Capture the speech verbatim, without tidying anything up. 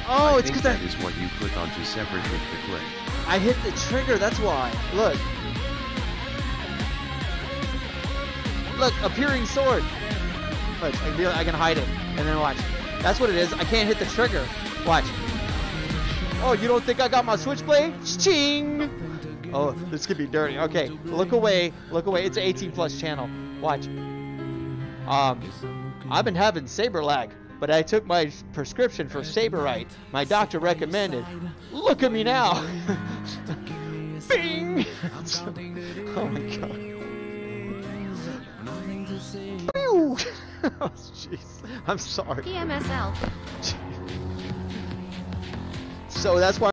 Oh, I it's think because that I, is what you put onto separate with the clip. I hit the trigger, that's why. Look. Look, appearing sword. Look, I can, be, I can hide it. And then watch. That's what it is. I can't hit the trigger. Watch. Oh, you don't think I got my switchblade? Ching! Oh, this could be dirty. Okay, look away. Look away. It's an eighteen plus channel. Watch. Um, I've been having saber lag, but I took my prescription for Saberite. My doctor recommended. Look at me now. Bing! Oh my god. Oh, jeez. I'm sorry. P M S L. So that's why